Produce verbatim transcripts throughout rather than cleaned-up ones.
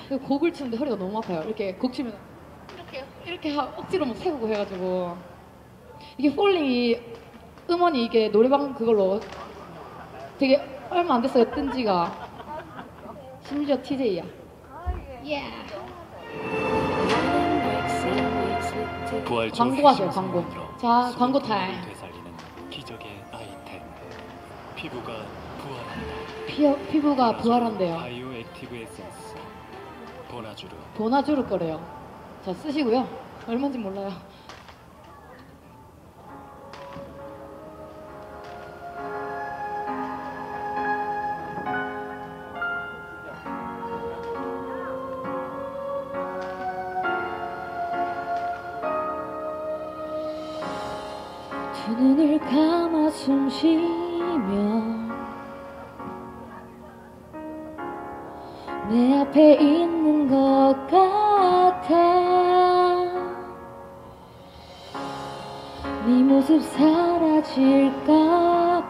곡을 치는데 허리가 너무 아파요. 이렇게 곡 치면 이렇게 이렇게 하, 억지로 막 세우고 해가지고 이게 폴링이 음원이 이게 노래방 그걸로 되게 얼마 안 됐어요. 뜬 지가. 심지어 티제이야. 예. 광고 하세요. 광고. 자, 광고 타임. 기적의 아이템. 피부가 부활한다. 피어, 피부가 부활한대요. 바이오 액티브 에센스. 보나주르. 보나주르 거래요. 자, 쓰시고요. 얼마인지 몰라요. 두 눈을 감아 숨 쉬며 내 앞에 있는 것 같아. 네 모습 사라질까봐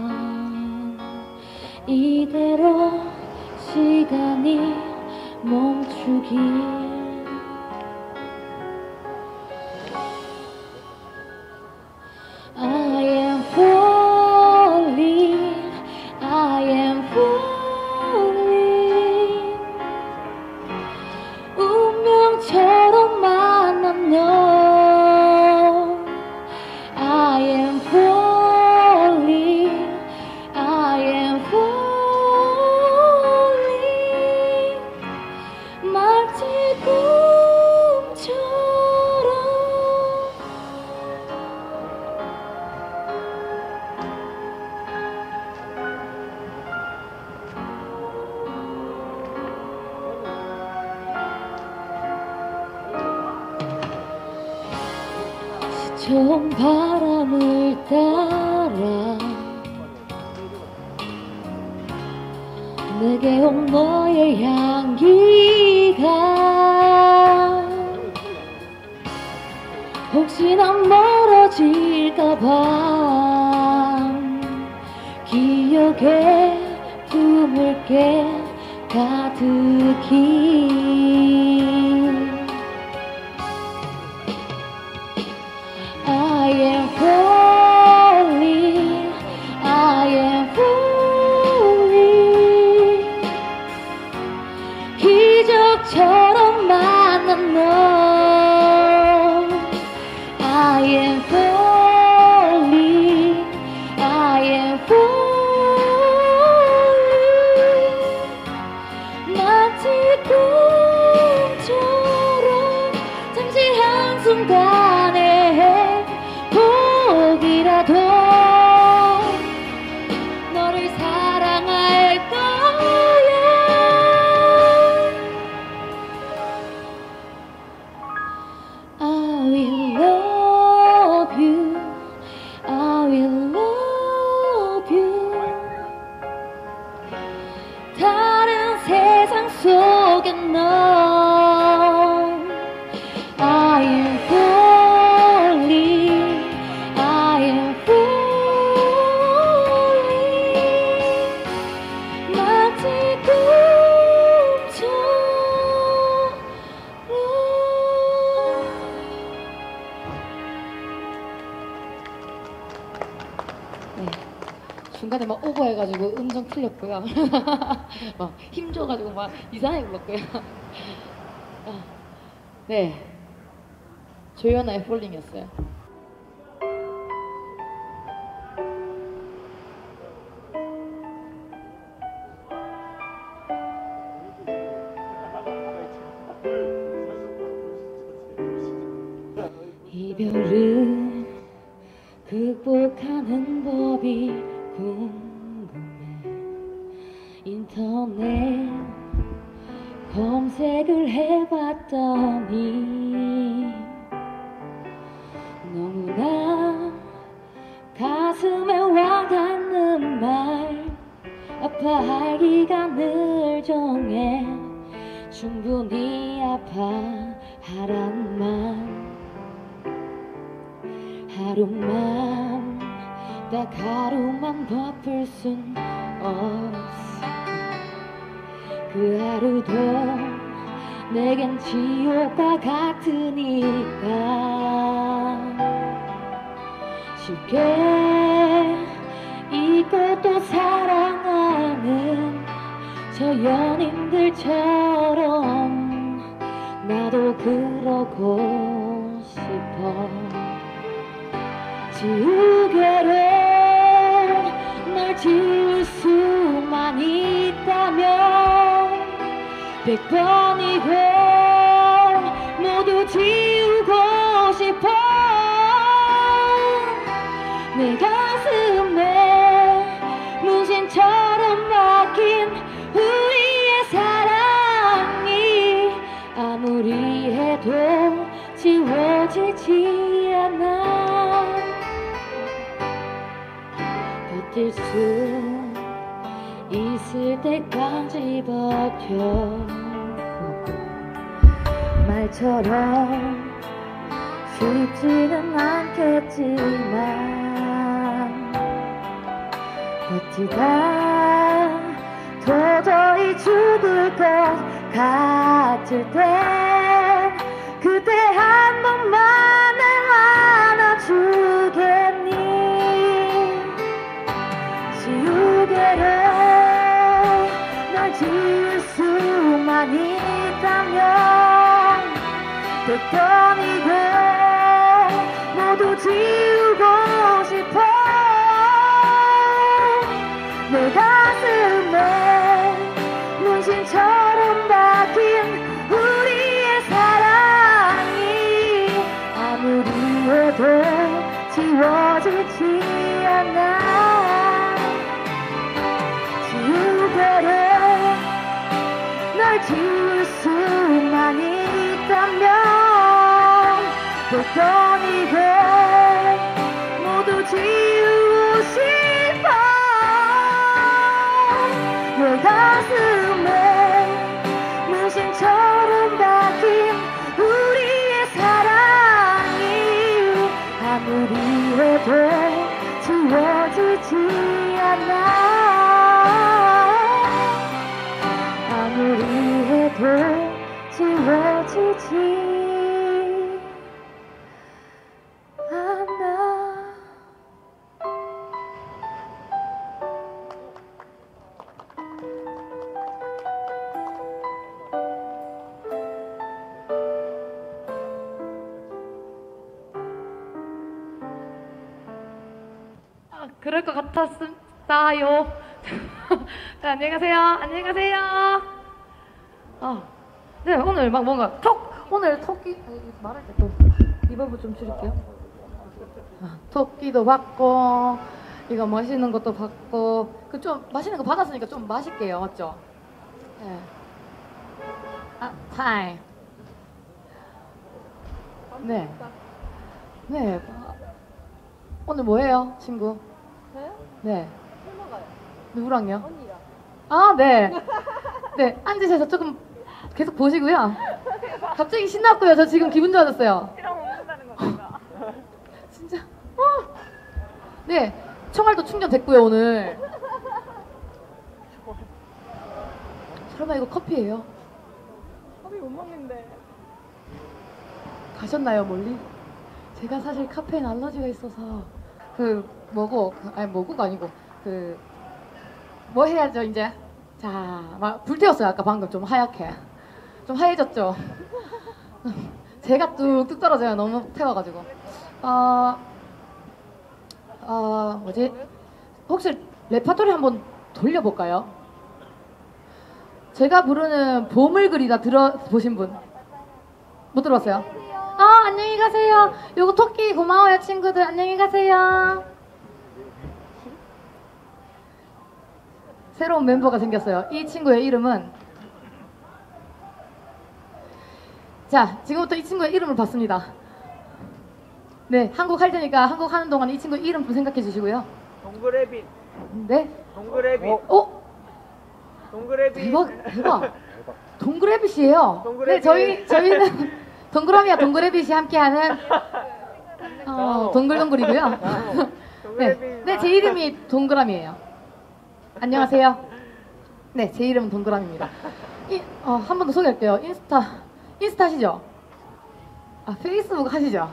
이대로 시간이 멈추길. I am falling, I am falling. 운명처럼 만난 너. I am falling, I am falling. 마치 꿈처럼. 처음 바람을 따라 내게 온 너의 향기가 혹시나 멀어질까봐 기억에 품을게 가득히. I am falling, I am falling. 기적처럼 만난 너. I am falling, I am falling. 마치 꿈처럼 잠시 한순간에 혹이라도 너를 사랑할 거야. I will love you, I will love you. 다른 세상 속엔 너. I am falling, I am falling. 마치 꿈처럼. 네, 중간에 막 오버해가지고 음정 틀렸고요. 막 힘줘가지고 막 이상하게 불렀고요. 아, 네, 조연아의 폴링이었어요. 이별은 극복하는 법이 궁금해. 인터넷 검색을 해봤더니 너무나 가슴에 와닿는 말. 아파할 기간을 정해 충분히 아파하란 말. 하루만 딱 하루만 버틸 순 없어. 그 하루도 내겐 지옥과 같으니까 쉽게 잊고 또 사랑하는 저 연인들처럼 나도 그러고 싶어. 지우개로 널 지울 수만 있다면 백 번이고 모두 지우고 싶어. 내 가슴에 문신처럼 박힌 우리의 사랑이 아무리 해도 지워지지 않아. 버틸 수 있을 때까지 버텨. 말처럼 쉽지는 않겠지만 버티다 도저히 죽을 것 같을 땐 그때 한 번만 날 안아주겠니. 지우개로 널 지울 수만 있다면 백 번이고 모두 지우고 싶어. 내 가슴에 문신처럼 박힌 우리의 사랑이 아무리 해도 지워지지 않아. 지우개로 널 지울 수만 있다면 백 번이고 모두 지우고 싶어. 내 가슴에 문신처럼 박힌 우리의 사랑이 아무리 해도 지워지지 않아. 아무리 해도 지워지지 않아. 아, 그럴 것 같았습니다요. 네, 안녕히 가세요. 안녕히 가세요. 아, 네, 오늘 막 뭔가 톡! 오늘 토끼, 아니, 말할 때 또 이 부분 좀 줄일게요. 아, 토끼도 받고, 이거 맛있는 것도 받고, 그 좀 맛있는 거 받았으니까 좀 마실게요. 맞죠? 네. 아, 타임. 네. 네. 오늘 뭐해요, 친구? 저요? 네. 술 먹어요. 누구랑요? 언니랑. 아, 네. 네, 앉으셔서 조금 계속 보시고요. 갑자기 신났고요. 저 지금 기분 좋아졌어요. 이랑 먹는다는 건가? 진짜. 어. 네, 총알도 충전됐고요, 오늘. 설마 이거 커피예요? 커피 못 먹는데. 가셨나요, 멀리? 제가 사실 카페인 알러지가 있어서 그 뭐고, 그, 아니 뭐고가 아니고 그 뭐 해야죠 이제? 자, 막 불태웠어요 아까 방금 좀 하얗게. 좀 하얘졌죠? 제가 뚝뚝 떨어져요 너무 태워가지고. 어, 어 뭐지? 혹시 레파토리 한번 돌려볼까요? 제가 부르는 봄을 그리다 들어보신 분? 못 들어봤어요? 아, 안녕히 가세요. 요거 토끼 고마워요 친구들. 안녕히 가세요. 새로운 멤버가 생겼어요. 이 친구의 이름은, 자, 지금부터 이 친구의 이름을 봤습니다. 네, 한국 할 테니까 한국 하는 동안 이 친구 이름 좀 생각해 주시고요. 동그래비. 네? 동그래비. 어? 동그래비. 대박, 대박. 동그래빗이에요. 동그래빗. 네, 저희, 저희는 동그라미와 동그래빗이 함께하는 어, 동글동글이고요. 네, 동그래비. 네, 제 이름이 동그라미예요. 안녕하세요. 네, 제 이름은 동그라미입니다. 이, 어, 한 번 더 소개할게요. 인스타 인스타 하시죠? 아 페이스북 하시죠?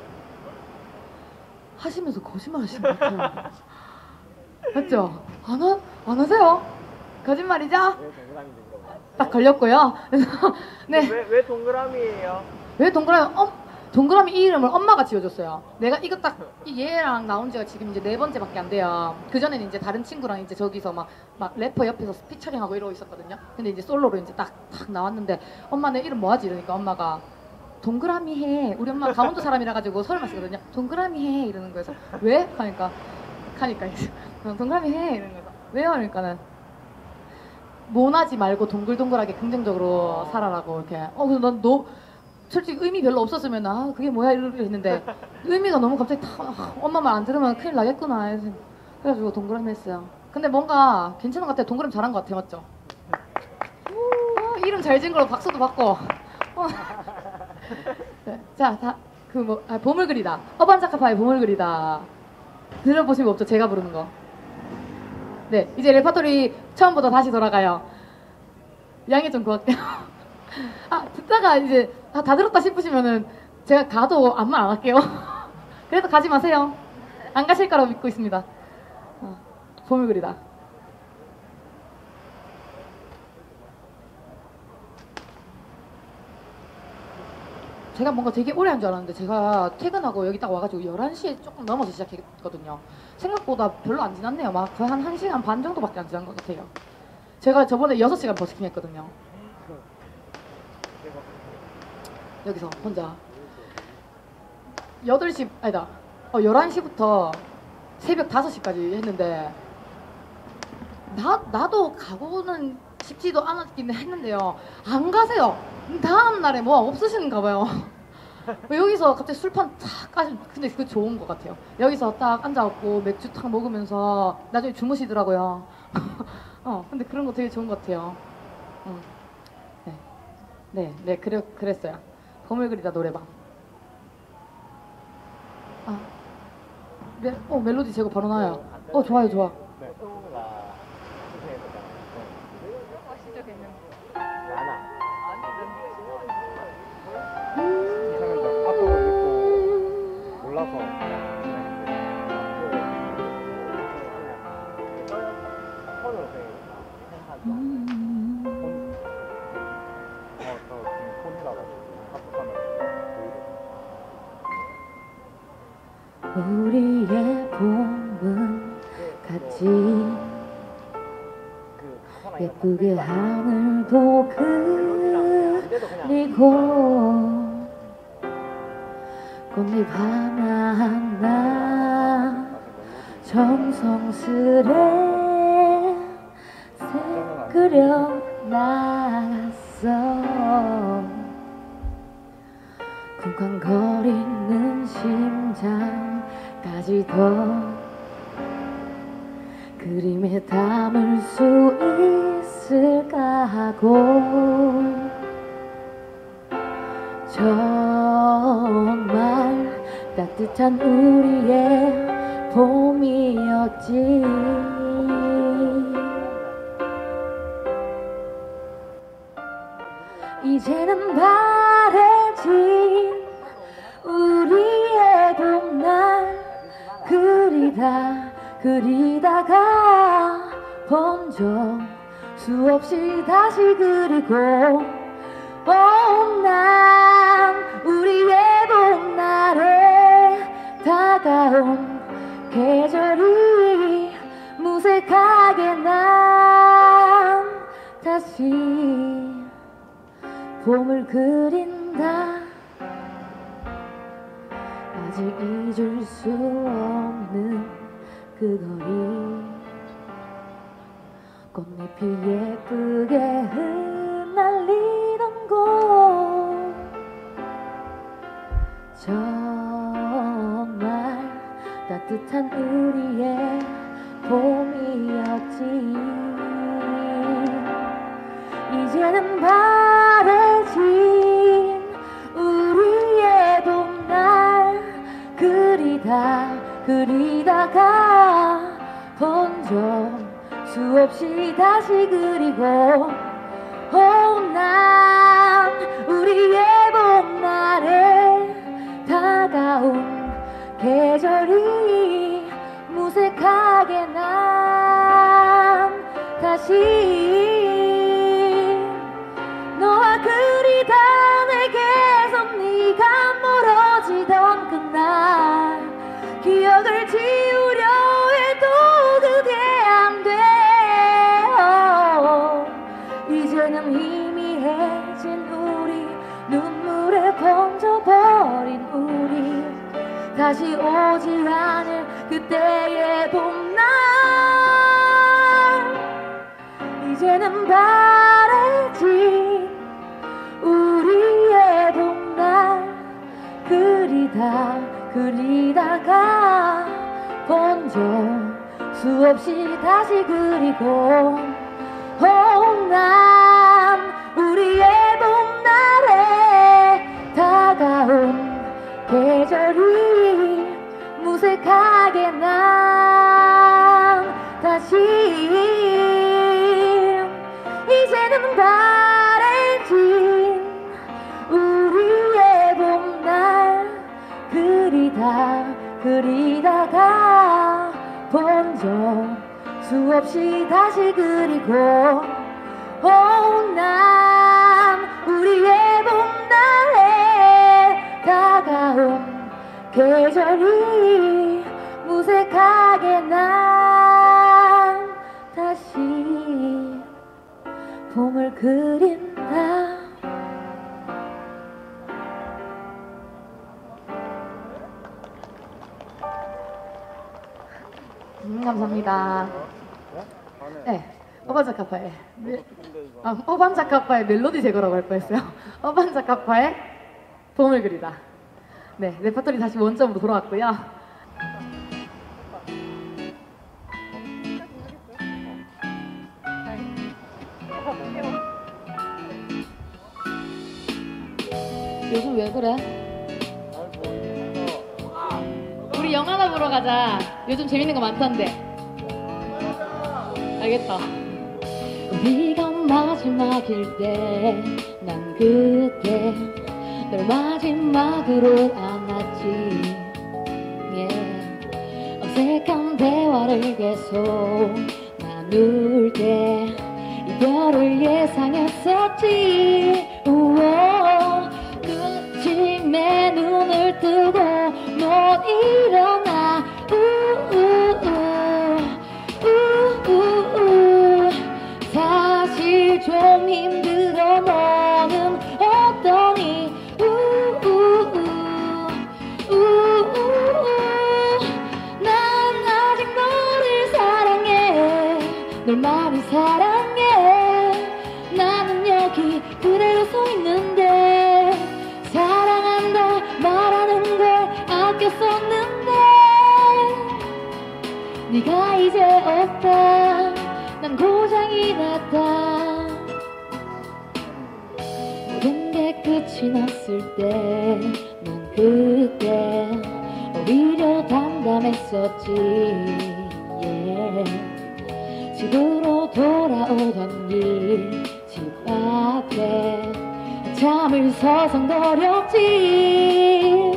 하시면서 거짓말 하시는 것 같아요. 맞죠? 안, 하, 안 하세요? 거짓말이죠? 딱 걸렸고요. 그래서 네. 왜, 왜 동그라미예요? 왜 동그라미? 어, 동그라미 이 이름을 엄마가 지어줬어요. 내가 이거 딱 얘랑 나온 지가 지금 이제 네 번째밖에 안 돼요. 그 전에는 이제 다른 친구랑 이제 저기서 막, 막 래퍼 옆에서 피처링하고 이러고 있었거든요. 근데 이제 솔로로 이제 딱, 딱 나왔는데 엄마 내 이름 뭐하지? 이러니까 엄마가 동그라미 해. 우리 엄마 강원도 사람이라 가지고 서울 마시거든요. 동그라미 해 이러는 거여서 왜? 하니까 하니까 이제 동그라미 해 이러는 거서 왜요? 그러니까는 모나지 말고 동글동글하게 긍정적으로 살아라고 이렇게. 어 그래서 난 너 솔직히 의미 별로 없었으면 아 그게 뭐야 이러려 했는데 의미가 너무 갑자기 다 아, 엄마 말 안 들으면 큰일 나겠구나 해서 그래가지고 동그라미 했어요. 근데 뭔가 괜찮은 것 같아요. 동그라미 잘한 것 같아요. 맞죠? 어, 이름 잘 지은 걸로 박수도 받고. 어. 네, 자, 다 그 뭐 아, 보물 그리다. 어반자카파의 보물 그리다. 들어보신 거 없죠? 제가 부르는 거. 네, 이제 레파토리 처음부터 다시 돌아가요. 양해 좀 구할게요. 아, 듣다가 이제 아, 다 들었다 싶으시면은 제가 가도 아무 말 안 할게요. 그래도 가지 마세요. 안 가실 거라고 믿고 있습니다. 어, 보물 그리다. 제가 뭔가 되게 오래 한 줄 알았는데 제가 퇴근하고 여기 딱 와가지고 열한 시에 조금 넘어서 시작했거든요. 생각보다 별로 안 지났네요. 막 거의 한 1시간 반 정도밖에 안 지난 것 같아요. 제가 저번에 여섯 시간 버스킹 했거든요. 여기서 혼자 여덟 시 아니다 어, 열한 시부터 새벽 다섯 시까지 했는데 나, 나도 가고는 싶지도 않았긴 했는데요. 안 가세요. 다음 날에 뭐 없으신가 봐요. 여기서 갑자기 술판 탁 까시 근데 그거 좋은 것 같아요. 여기서 딱 앉아갖고 맥주 탁 먹으면서 나중에 주무시더라고요. 어 근데 그런 거 되게 좋은 것 같아요. 음. 네, 네, 네 그래, 그랬어요. 보물 그리다 노래방. 아, 멜, 어 멜로디 제거 바로 나와요. 어 좋아요 좋아. 아시죠, 걔는? 나나. 이상은 저 앞으로 입고 몰라서 손으로 돼. 어, 저 지금 폰이라 가지고 카톡하면 보이거든요. 우리의 봄은 같이 그 가사나 예쁘게 하늘도 그리고 꽃잎 하나하나 정성스레 그려 나갔어. 쿵쾅거리는 심장까지도 그림에 담을 수 있을까 하고 정말 따뜻한 우리의 봄이었지. 이제는 바래진 우리의 봄날 그리다 그리다가 본 적 수없이 다시 그리고 봄날 우리의 봄날에 다가온 계절이 무색하게 난 다시 봄을 그린다. 아직 잊을 수 없는 그 거리 꽃잎이 예쁘게 흩날리던 곳 정말 따뜻한 우리의 봄이었지. 이제는 바래진 우리의 봄날 그리다 그리다가 본 적 수없이 다시 그리고 봄날 우리의 봄날에 다가온 계절이 무색하게 난 다시 너와 그리다 내게서 네가 멀어지던 그날 기억을 지우려 해도 그게 안 돼. 이제는 희미해진 우리 눈물에 번져버린 우리 다시 오지 않을 그때의 봄날 이제는 바래진 우리의 봄날 그리다 그리다가 본 적 수없이 다시 그리고 난 우리의 봄날에 다가온 계절이 무색하게 난 다시 이제는 바래진 우리의 봄날 그리다 그리다가 본 적 수없이 다시 그리고 난 우리의 봄날에 다가온 계절이 무색하게 난 다시 봄을 그린다. 음, 감사합니다. 다음에 네, 어반자카파의 멜- 아, 어반자카파의 멜로디 제거라고 할 뻔했어요. 어반자카파의 봄을 그리다. 네, 레퍼토리 다시 원점으로 돌아왔고요. 요즘 왜 그래? 우리 영화나 보러 가자. 요즘 재밌는 거 많던데. 알겠다. 우리가 마지막일 때 난 그때 널 마지막으로 안았지. yeah. 어색한 대화를 계속 나눌 때 이별을 예상했었지. 우와. 눈침에 눈을 뜨고 못 일어나. 우우우 우우우 사실 좀 힘들어. 너는 어떠니? 우우우 우우우 난 아직 너를 사랑해. 널 많이 사랑해. 나는 여기 그대로 서 있는데 사랑한다 말하는 걸 아꼈었는데 네가 이제 없다. 난 고장이 났다. 모든 게 끝이 났을 때 난 그때 오히려 담담했었지. yeah. 집으로 돌아오던 길 집 앞에 잠을 서성거렸지.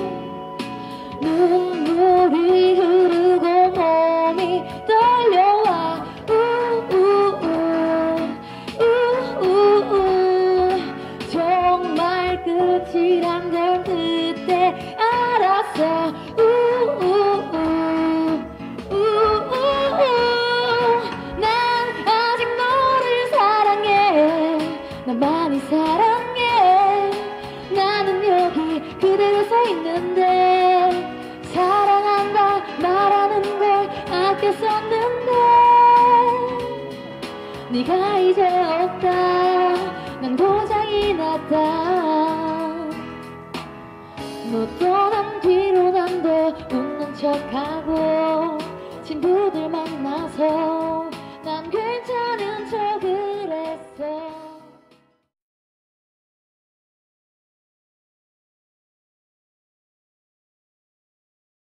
눈물이 흐르고 몸이 떨려와. 우우우 우우우 정말 끝이란 걸 그때 알았어. 우우우 우우우 난 아직 너를 사랑해. 난 많이 사랑해. 나는 여기 그대로 서 있는데 사랑한다 말하는 걸 아꼈었는데 네가 이제 없다. 난 고장이 났다. 너 떠난 뒤로 난 더 웃는 척하고 친구들 만나서 난 괜찮은 척